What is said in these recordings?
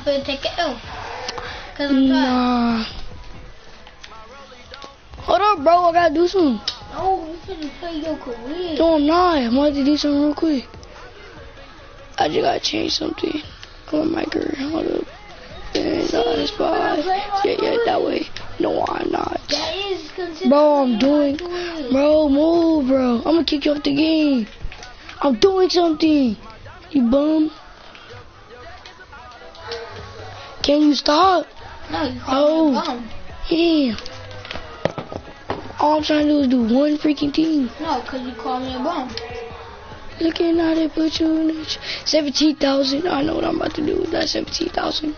finna take it L. Cause I'm tired. Nah. Hold up, bro. I gotta do something. Oh, you finna play your career. No, I'm not. I'm about to do something real quick. I just gotta change something on my career. Hold up. And that's fine. Yeah, that way. No, I'm not. That is considered. Bro, I'm doing. Bro, move, bro. I'm gonna kick you off the game. I'm doing something. You bum. Can you stop? No, you call me a bum. Yeah. All I'm trying to do is do one freaking thing. No, cause you call me a bum. Looking at it, put you in it. 17,000. I know what I'm about to do with that 17,000.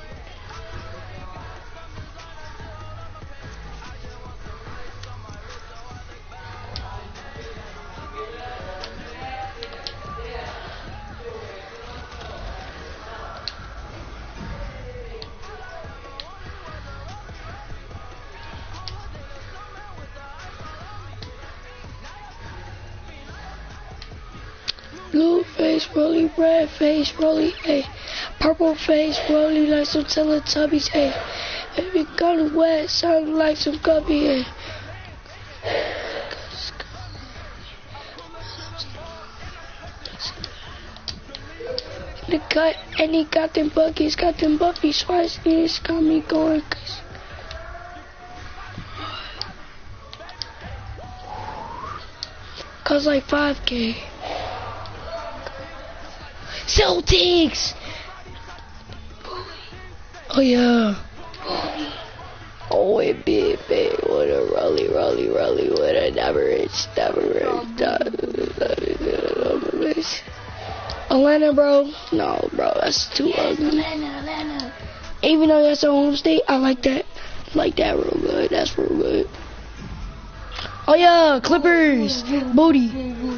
Blue face, rolly, red face, rolly, ayy. Purple face, rolly like some Teletubbies, ayy. If it got wet, sound like some guppy, ayy. The cut, and he got them buckets, got them Buffy swipes, and it's got me going, cause like 5K. Celtics! Oh yeah. Oh, it big, what a rolly, what a average. Atlanta, bro. No, bro, that's too ugly. Atlanta. Even though that's our home state, I like that. Like that real good. That's real good. Oh yeah, Clippers. Booty.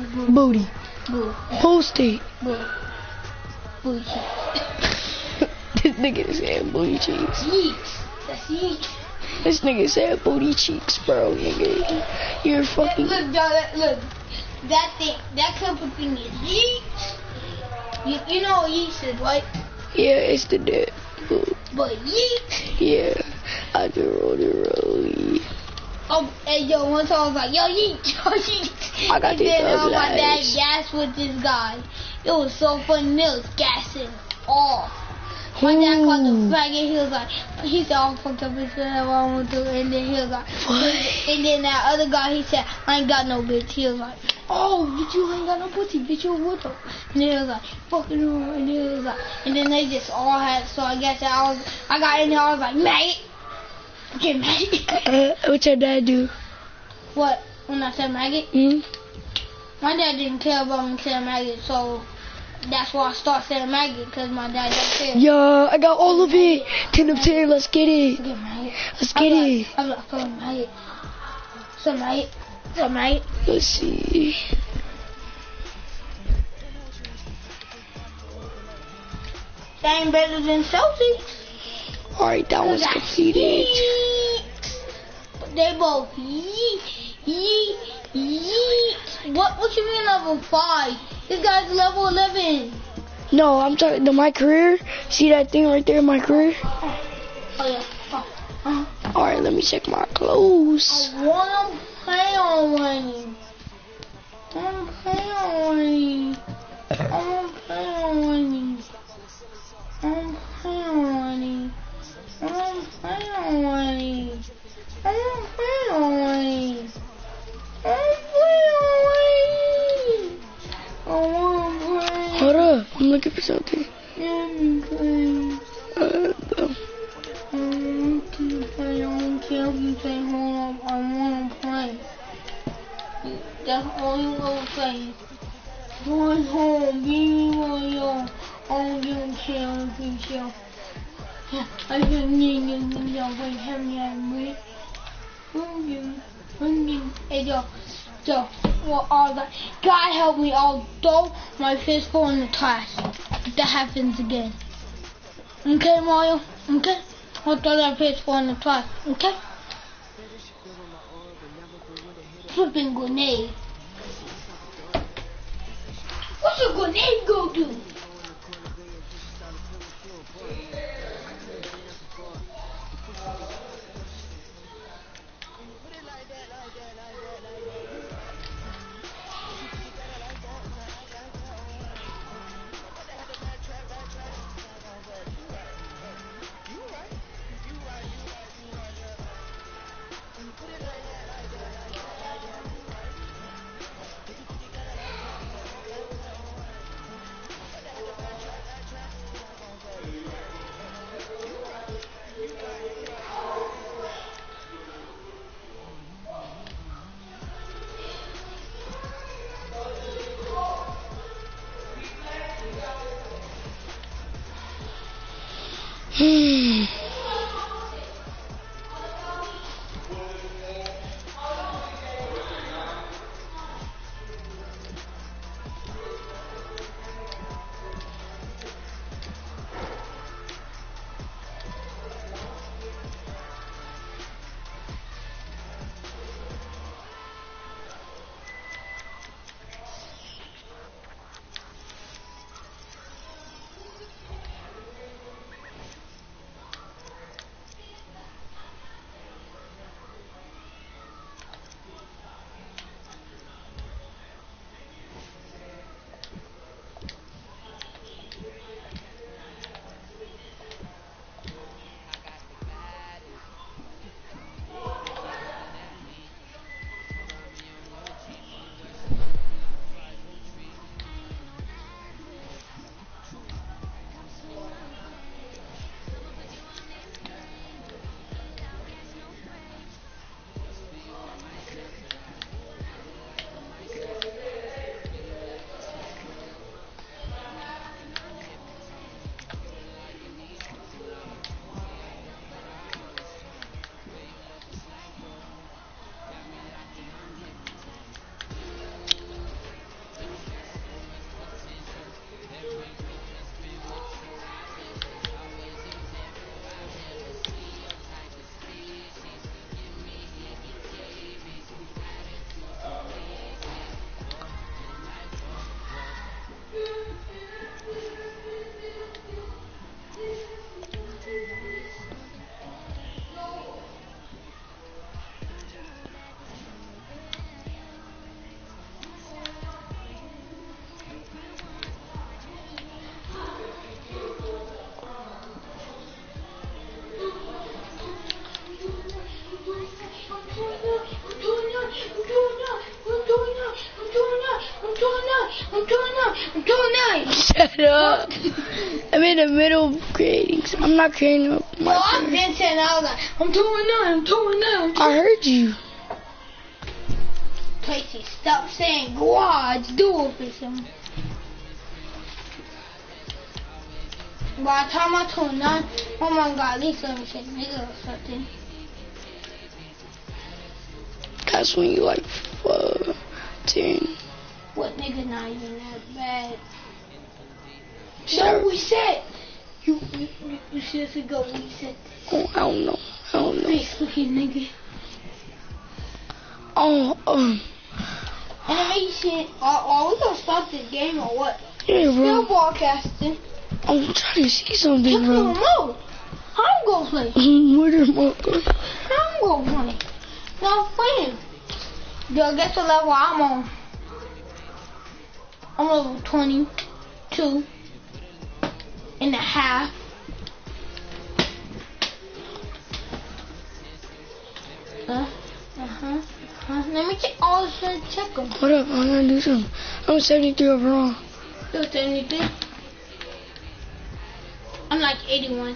Post it. Booty. This nigga said booty cheeks. Yeeks. That's yeeks. This nigga said booty cheeks, bro. Nigga, you're fucking. Look, y'all, look. That couple thing is yeeks. You know what yeeks is, right? Yeah, it's the dip. But yeeks. Yeah, I just rolly. Oh, and yo, one time I was like, yo, yeeks. I got these and then ugly my dad eyes. gassed with this guy. It was so funny. They was gassing off. My dad called the faggot. He said, oh, fuck up, bitch, whatever I want to. And then he was like, What? And then that other guy, he said, I ain't got no bitch. He was like, oh, bitch, you ain't got no pussy, bitch, you a widow. And then he was like, fucking wrong. And then he was like, and then they just all had, so I guess I got in there, I was like, mate. Okay, mate. What your dad do? What? When I said maggot? My dad didn't care about me saying maggot, so that's why I started saying maggot, because my dad doesn't care. Yeah, I got all of it. 10 of 10, let's get it. Okay, maggot. Let's get it. I'm like, fucking maggot. So maggot. Let's see. That ain't better than Celtics. Alright, that one's completed. But they both yeet. What you mean level 5? This guy's level 11. No, I'm talking to my career. See that thing right there, my career? Oh yeah. Alright, let me check my clothes. I wanna play on one. I wanna play on Hold up, I'm looking for something. That's all you gonna play. Going home, being loyal, all you can chill. I can need you wait, have me and wait. Hey yo, well, all that. God help me, I'll throw my fistful in the trash. If that happens again. Okay, Mario? Okay? I'll throw that fistful in the trash. Okay? Flipping grenade. What's a grenade go do? I'm doing that. Shut up. I'm in the middle of creating. I'm not creating a No, I've been saying I was like, I'm doing that. I heard you. Tracy, stop saying garage door for some. By the time I turn 9, oh my god, at least let me say nigga or something. That's when you like 10. What nigga not even that bad? Sure. No, we said. You should have go reset. Oh, I don't know. Face looking nigga. Animation. Are we gonna stop this game or what? Yeah, Still bro. broadcasting. I'm trying to see something, Look at the bro. remote. I'm gonna play. Where the remote go? I'm gonna play. No, playing. Yo, guess what level I'm on? I'm level 22 and a half. Let me check all this and check them. What up? I'm gonna do something. I'm 73 overall. Still 73. I'm like 81.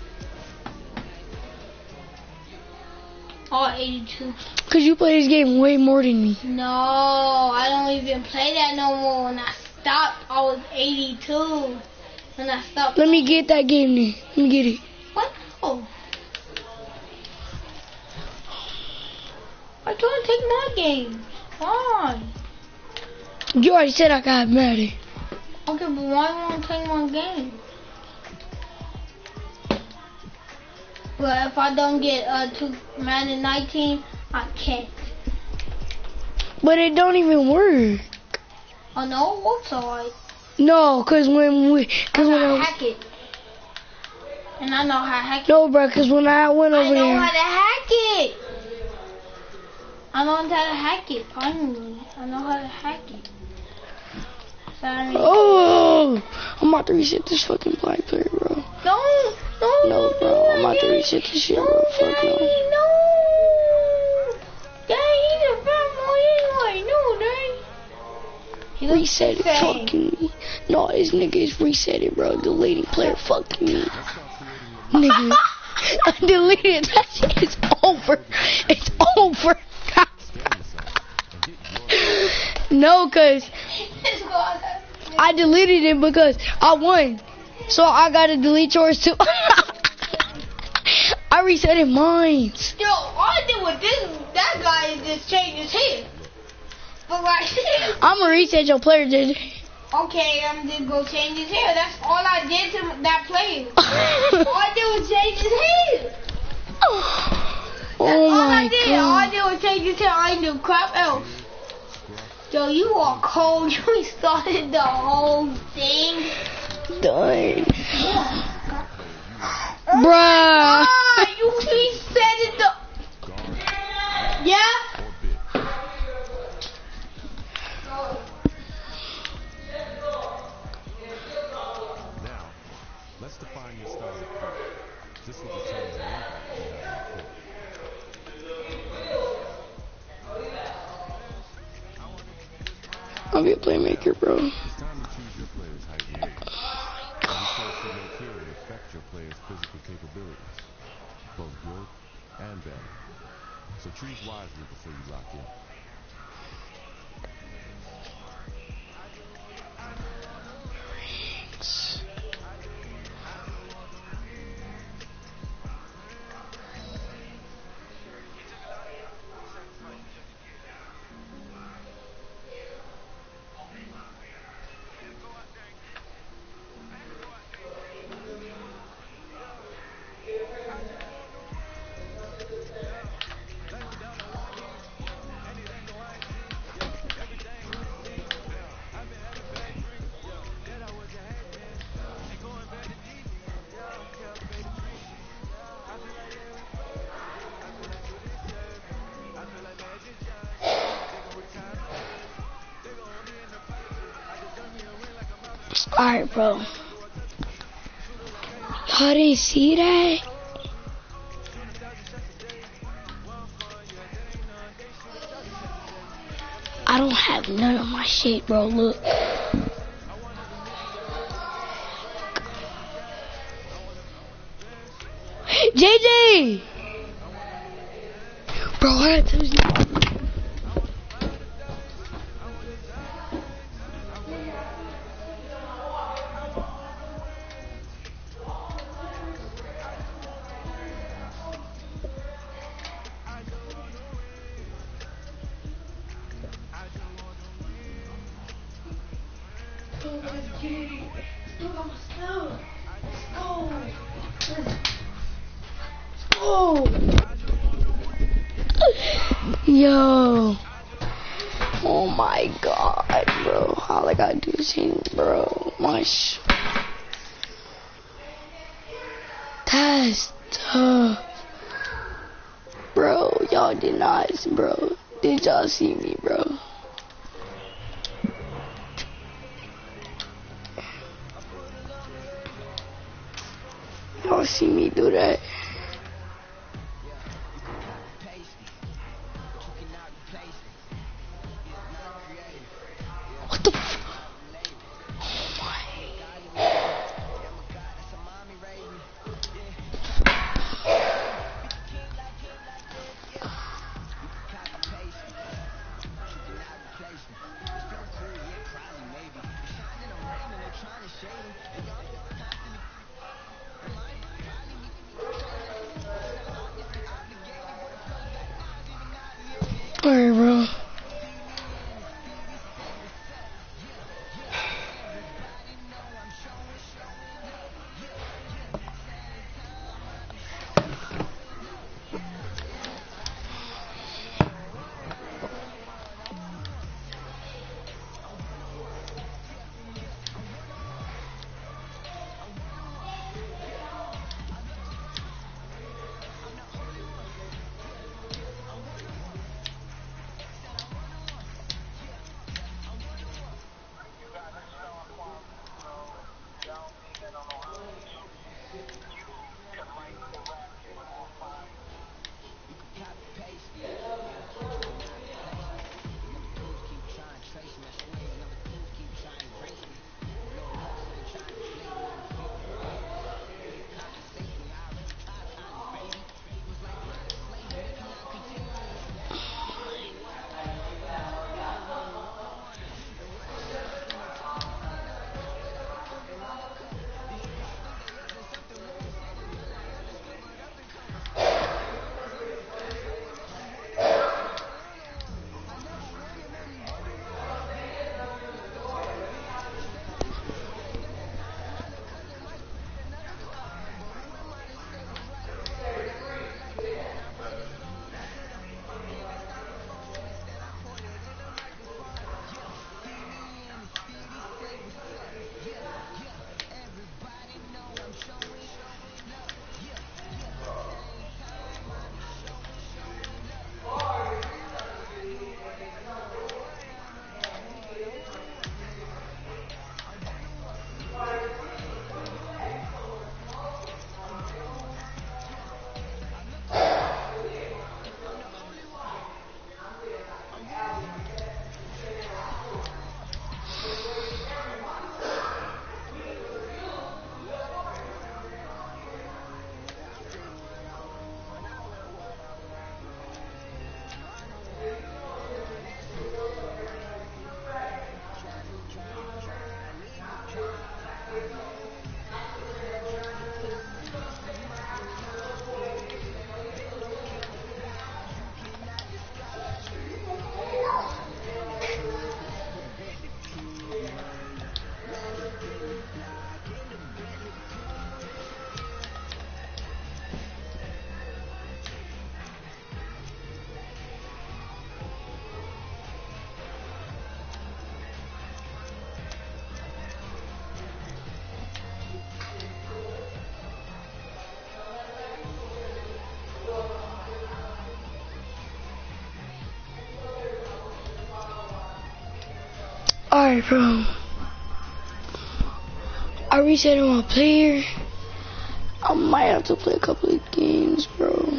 Or 82. Cause you play this game way more than me. No, I don't even play that no more. When I stopped, I was 82. When I stopped. Let me get that game then. Let me get it. What? Oh. I told you to take my game. Why? You already said I got mad at it. Okay, but why you want to take my game? Well, if I don't get to Madden 19, I can't. But it don't even work. Oh no, it works alright. No, cause when I hack it. And I know how to hack it. No, bro, cause when I went over I know there. how to hack it. I know how to hack it, finally. I know how to hack it. Sorry. Oh, I'm about to reset this fucking black player, bro. No, bro, I'm about to reset this shit, bro. Fuck no. No. Daddy, he's a fat boy anyway. No, Daddy. He looks Reset it, insane. fucking me. No, this nigga is resetting, bro. Deleting player, fucking me. Nigga, I deleted that shit. It's over. It's over. No, cause I deleted it because I won. So I gotta delete yours too. resetting mine. Yo, all I did with that guy is just change his hair. But like, I'm gonna reset your player, JJ. okay, I'm just gonna change his hair. That's all I did to that player. All I did was change his hair. Oh my God. All I did was change his hair. I ain't do crap else. Yo, you are cold. You started the whole thing. Dang. Bruh. You reset it. Yeah. Let's define your style of play. This will determine the impact you have on the court. I'll be a playmaker, bro. It's time to choose your player's height and weight. Every choice you make here will affect your player's physical capabilities, both good and bad. So choose wisely before you lock in. Alright, bro. Y'all didn't see that? I don't have none of my shit, bro. Look. JJ! Bro, I had to. Yo. Oh my god, bro. All I gotta do is hit, bro. That's tough. Bro, y'all did not, bro. Did y'all see me, bro? Y'all see me do that? What the f? Oh my. Alright, bro. Alright, bro. I reset on my player. I might have to play a couple of games, bro.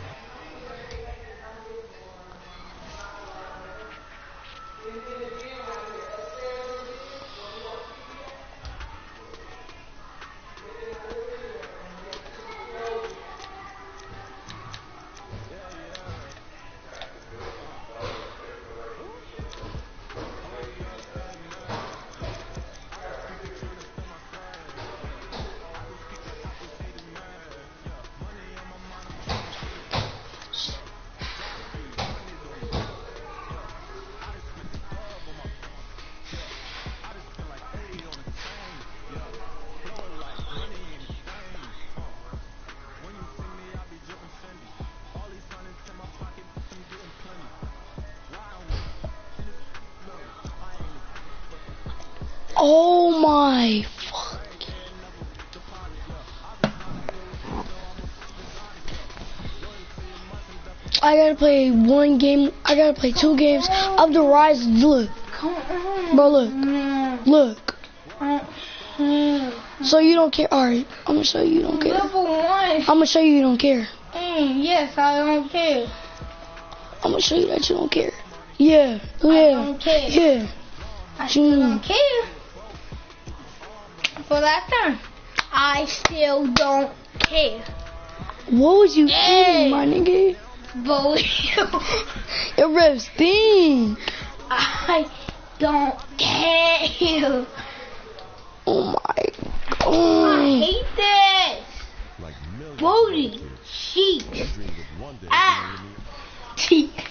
Oh my fuck. I gotta play one game. I gotta play 2 games of the Rise. Look. Bro, look. Look. So you don't care. Alright, I'm gonna show you don't care. Level 1. I'm gonna show you don't care. Yes, I don't care. I'm gonna show you that you don't care. Yeah. Yeah. I don't care. Yeah. I still don't care. For that turn, I still don't care. What was you Hey. eating, my nigga? But Your ribs sting. I don't care. Oh my I god. hate this. Like millions of Booty. little kids, Sheep. they dreamed of one day Ah. being in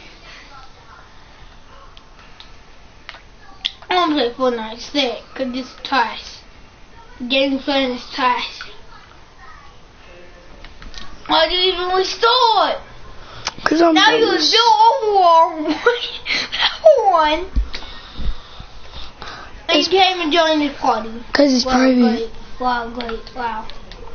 I don't play Fortnite instead, cause it's trash. Getting fun is trash. Why did you even restore it? Cause I'm Now you jealous. do overall one. And you came and joined this party. Cause it's Wow, private. great. Wow, great. Wow.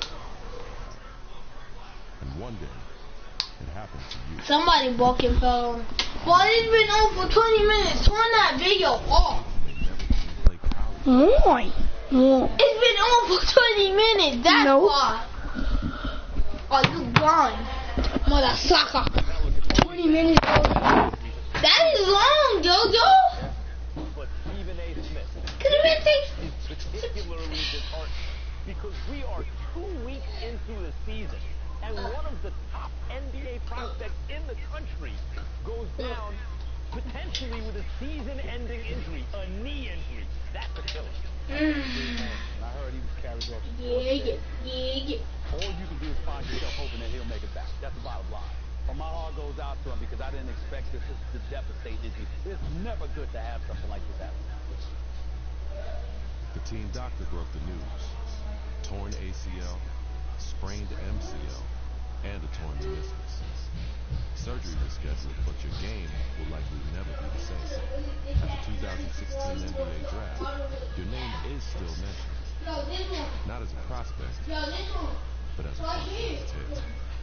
and one day it happened to you. Somebody broke and fell on. Well, it's been on for 20 minutes. Turn that video off. They never even played college. Moin. Moin. It's been on for 20 minutes. That's Nope. why. Oh, you blind. Mother sucker. 20 minutes. That is long, JoJo. But Stephen A. Smith Could have been is particularly disheartened because we are 2 weeks into the season and one of the top NBA prospects in the country goes down potentially with a season-ending injury, a knee injury. That's a killer. I heard he was carried off. Yeah. All you can do is find yourself hoping that he'll make it back. That's the bottom line. But my heart goes out to him because I didn't expect this to devastate his youth. It's never good to have something like this happen. The team doctor broke the news. Torn ACL, sprained MCL, and a torn meniscus. Surgery was scheduled, but your game will likely never be the same. At the 2016 NBA draft, your name is still mentioned. Not as a prospect, but as a franchise tag.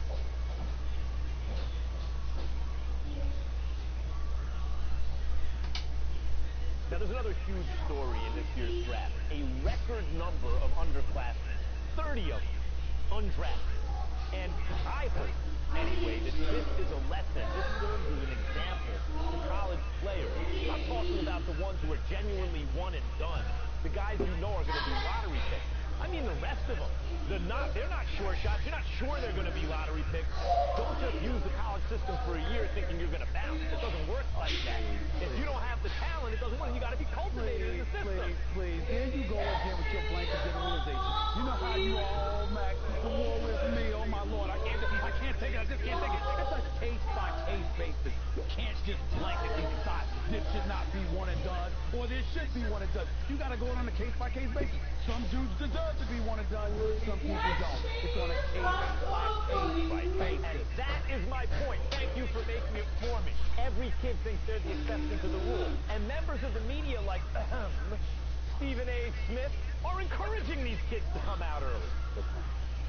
Now, there's another huge story in this year's draft. A record number of underclassmen, 30 of them, undrafted. And I hope, anyway, that this is a lesson. This serves as an example to college players. I'm talking about the ones who are genuinely one and done. The guys you know are going to be lottery picks. I mean the rest of them. They're not sure shots. You're not sure they're going to be lottery picks. Don't just use the college system for a year thinking you're going to bounce. It doesn't work like that. If you don't have the talent, it doesn't work. You got to be cultivated in the system. Please. There you go again with your blanket generalization. You know how you all, Max, the war with me. Oh my Lord, I can't take it. I just can't take it. It's a case-by-case basis. You can't just blanketly decide this should not be one and done, or this should be one and done. You got to go on a case-by-case basis. Some dudes deserve to be one and done. Some people don't. It's on a case-by-case basis. And that is my point. Thank you for making it for me. Every kid thinks they're the exception to the rule. And members of the media like Stephen A. Smith are encouraging these kids to come out early.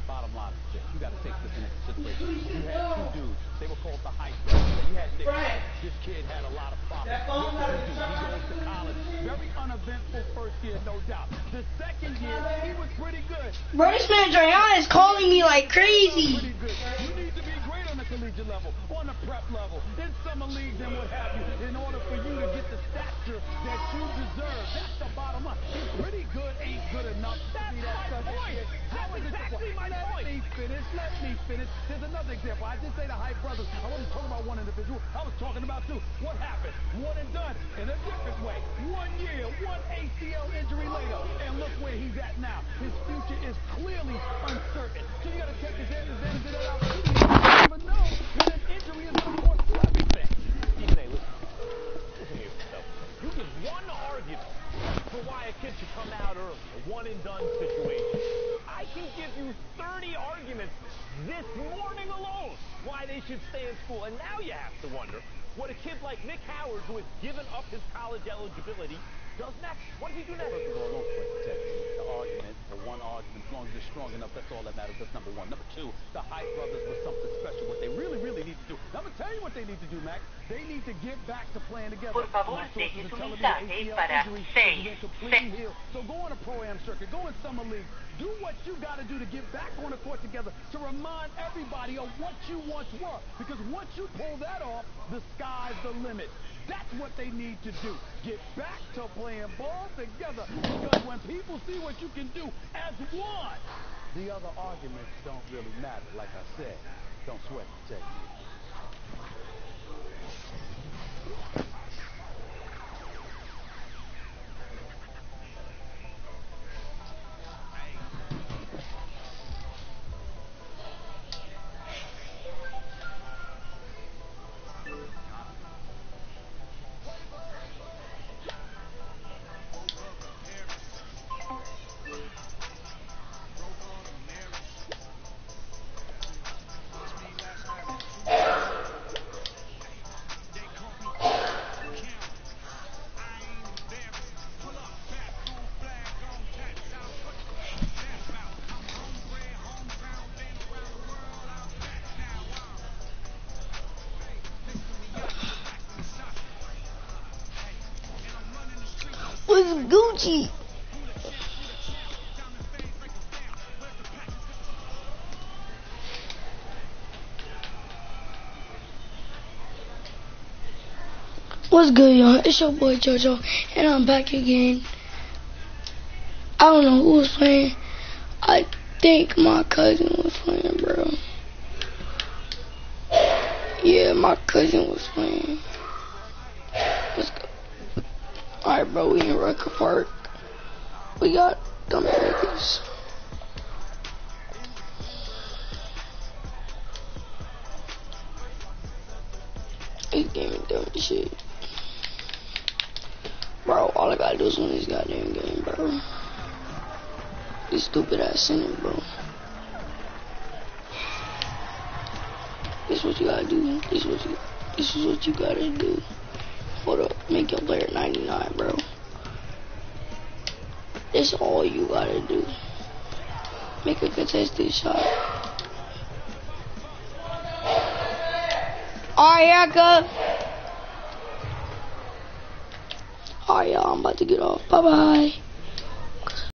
bottom line is this. You got to take this into consideration. You had two dudes. They were called the Hype Brothers. You had Nick. This kid had a lot of problems. What did he do? He goes to college. Very uneventful first year, no doubt. The second year, he was pretty good. Bro, this man Drayon is calling me like crazy. Pretty good. You need to be great on the collegiate level, on the prep level, in summer leagues and what have you, in order for you to get the stature that you deserve. That's the bottom line. He's pretty good, ain't good enough to be that such a kid. How is it exactly my point? Let me finish. There's another example. I did say the Hype Brothers. I wasn't talking about one individual. I was talking about two. What happened? One and done in a different way. 1 year, one ACL injury later, and look where he's at now. His future is clearly uncertain. So you got to take advantage of that opportunity. You never know when an injury is going to cost you everything. Stephen A, listen here. So, you give one argument for why a kid should come out early, a one-and-done situation. I can give you 30 arguments this morning alone why they should stay in school. And now you have to wonder what a kid like Nick Howard, who has given up his college eligibility, does next. What does he do next? First of all, don't sweat the technique. The argument, the one argument, as long as it's strong enough, that's all that matters. That's number one. Number two, the Hype Brothers was something special. What they really, really need to do. Now, I'm going to tell you what they need to do, Mac. They need to get back to playing together. Por favor, deje su mensaje para 6. So go on a pro-am circuit. Go in summer league. Do what you got to do to get back on the court together to remind everybody of what you once were. Because once you pull that off, the sky's the limit. That's what they need to do. Get back to playing ball together. Because when people see what you can do as one, the other arguments don't really matter. Like I said, don't sweat the technique. What's Gucci? What's good, y'all? It's your boy JoJo, and I'm back again. I don't know who was playing. I think my cousin was playing, bro. Yeah, my cousin was playing. Let's go. Alright, bro, we in Rucker Park. We got dumb niggas. This game is dumb as shit. Bro, all I gotta do is win this goddamn game, bro. This stupid ass center, bro. This is what you gotta do. This is what you gotta do. Hold up, make your player 99, bro. That's all you gotta do. Make a contested shot. Alright, Yaka. Alright, y'all, I'm about to get off. Bye-bye.